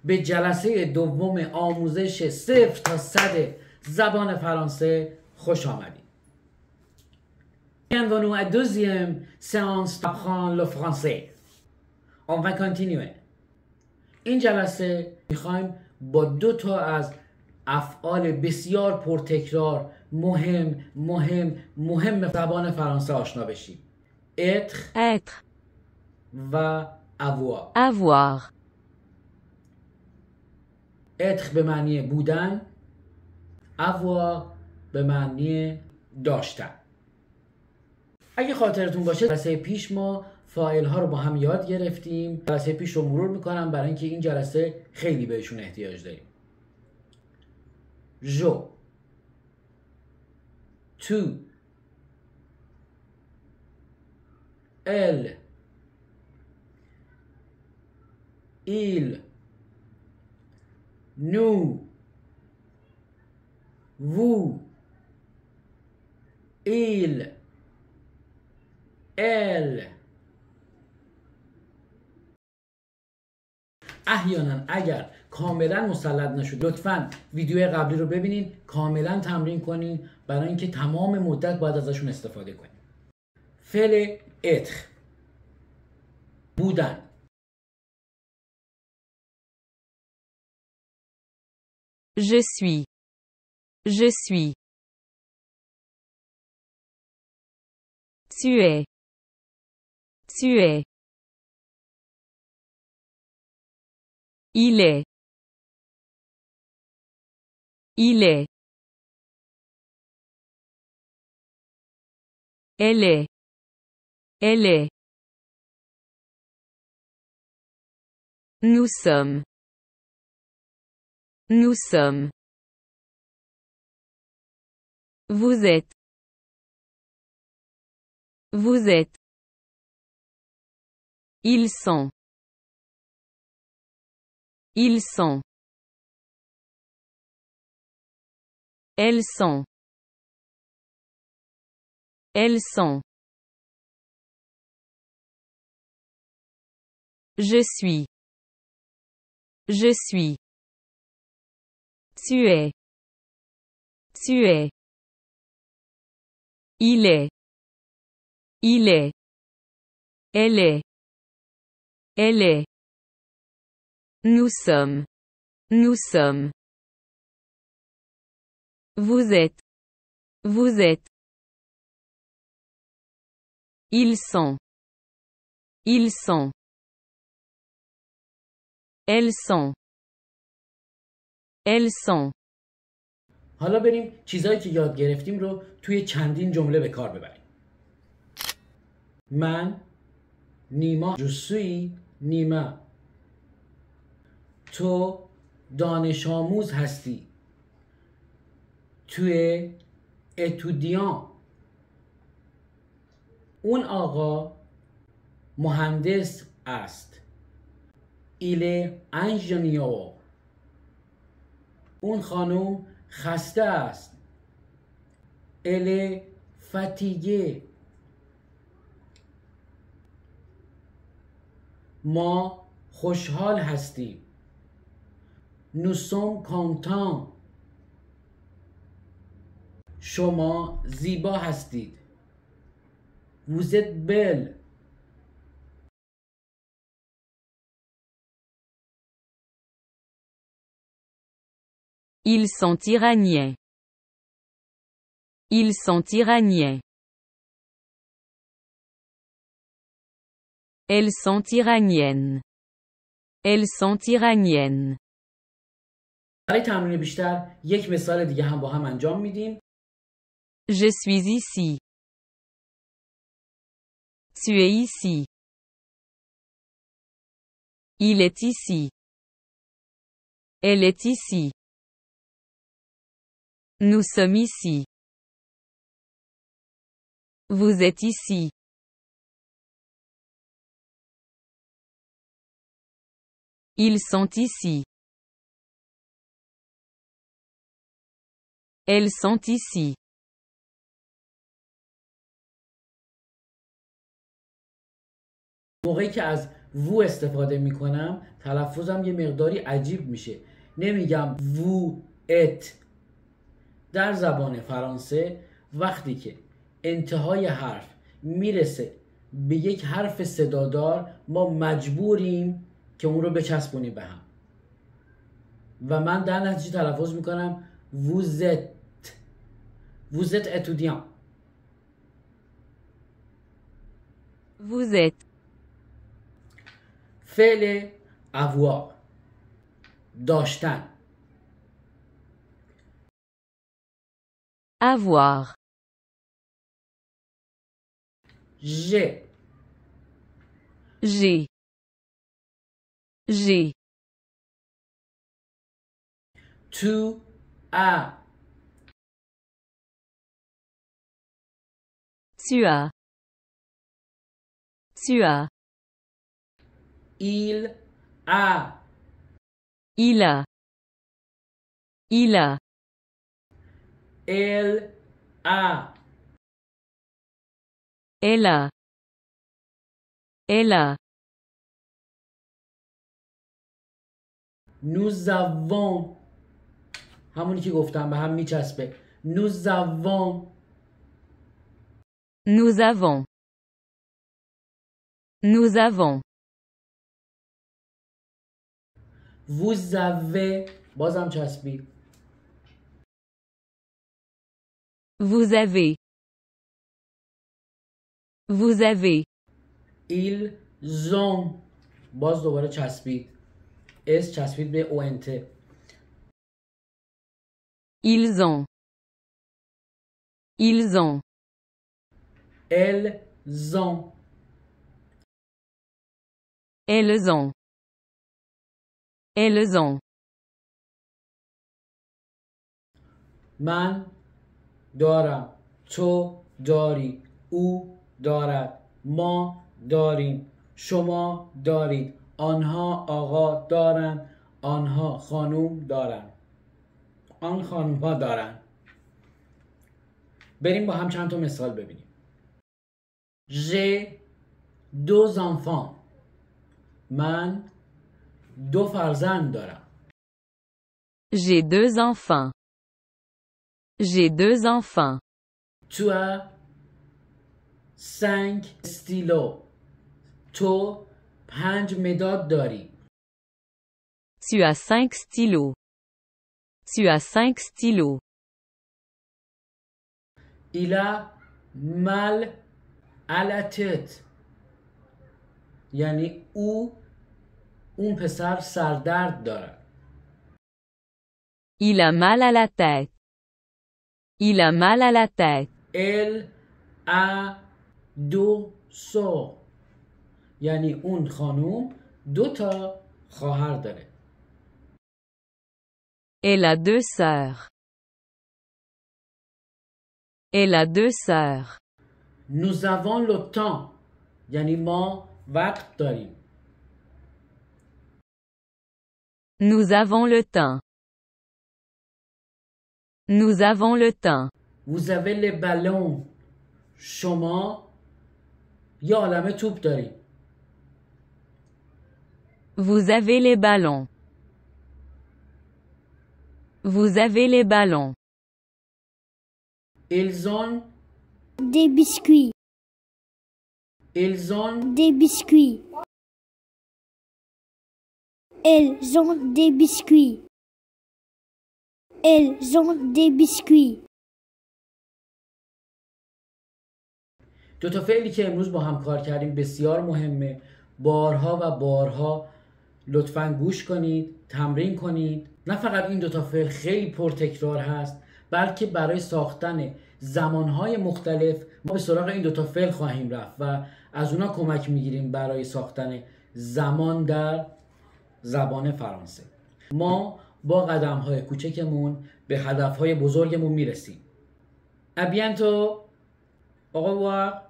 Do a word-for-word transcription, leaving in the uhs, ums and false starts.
به جلسه دوم آموزش صفر تا صد زبان فرانسه خوش آمدید. Bienvenue à deuxième séance d'apprendre le français. On va continuer. این جلسه میخوایم با دو تا از افعال بسیار پرتکرار مهم مهم مهم زبان فرانسه آشنا بشیم. être être و avoir. avoir être به معنی بودن، avoir به معنی داشتن. اگه خاطرتون باشه جلسه پیش ما فاعل ها رو با هم یاد گرفتیم. جلسه پیش رو مرور میکنم برای اینکه این جلسه خیلی بهشون احتیاج داریم. جو، تو، ال، ایل، نو، وو، ایل، ال. احیانا اگر کاملا مسلط نشد لطفاً ویدیو قبلی رو ببینین، کاملا تمرین کنین برای اینکه تمام مدت باید ازشون استفاده کنین. فعل être بودن. je suis je suis tu es tu es il est il est elle est elle est nous sommes nous sommes vous êtes vous êtes ils sont ils sont elles sont elles sont je suis je suis tu es tu es il est il est elle est elle est nous sommes nous sommes vous êtes vous êtes ils sont ils sont elles sont elles sont. حالا بریم چیزایی که یاد گرفتیم رو توی چندین جمله به کار ببریم. من نیما je suis نیما. تو دانش آموز هستی. تو étudiant. اون آقا مهندس است. il est ingénieur. اون خانم خسته است. elle est fatiguée. ما خوشحال هستیم. nous sommes contents. شما زیبا هستید. vous êtes belle. Ils sont iraniens. Ils sont iraniens. Elles sont iraniennes. Elles sont iraniennes. برای تمرین بیشتر یک مثال دیگه هم با هم انجام میدیم. Je suis ici. Tu es ici. Il est ici. Elle est ici. Nous sommes ici. Vous êtes ici. Ils sont ici. Elles sont ici. موقعی که از وو استفاده میکنم تلفظم یه مقداری عجیب میشه. نمیگم وو ات. در زبان فرانسه وقتی که انتهای حرف میرسه به یک حرف صدادار ما مجبوریم که اون رو بچسبونیم به هم و من در نتیجه تلفظ میکنم vous êtes vous êtes étudiant. Vous êtes. فعل avoir داشتن. Avoir. j'ai J'ai. J'ai. tu as Tu as. Tu as. il a Il a. Il a. elle a Elle a. Elle a. nous avons همونی که گفتم به هم میچسبه. nous avons Nous avons. Nous avons. vous avez بازم چسبی. Vous avez. Vous avez. ils ont باز دوباره چسبید. اس چسبید به ont. Ils ont. Ils ont. elles ont Elles ont. Elles ont. من دارم، تو داری، او دارد، ما داریم، شما دارید، آنها آقا دارند، آنها خانوم دارند، آن خانوم ها دارند. بریم با هم چند تا مثال ببینیم. j'ai deux enfants. من دو فرزند دارم. J'ai deux enfants. J'ai deux enfants. tu as cinq stylos. تو پنج مداد داری. Tu as cinq stylos. Tu as cinq stylos. il a mal à la tête. یعنی او اون پسر سردرد دارد. Il a mal à la tête. Il a mal à la tête. elle a deux sœurs. یعنی اون خانوم دو تا خواهر داره. Elle a deux sœurs. Elle a deux sœurs. nous avons le temps. یعنی ما وقت داریم. Nous avons le temps. Nous avons le temps. vous avez les ballons. شما یه عالمه توپ داریم. Vous avez les ballons. Vous avez les ballons. ils ont Des biscuits. ils ont Des biscuits. Elles ont des biscuits. Elles ont des biscuits. دو تا فعلی که امروز با هم کار کردیم بسیار مهمه. بارها و بارها لطفاً گوش کنید، تمرین کنید. نه فقط این دو تا فعل خیلی پرتکرار هست، بلکه برای ساختن زمانهای مختلف ما به سراغ این دو تا فعل خواهیم رفت و از اونا کمک میگیریم برای ساختن زمان در زبان فرانسه. ما با قدم‌های کوچکمون به هدف‌های بزرگمون میرسیم. À bientôt. Au revoir.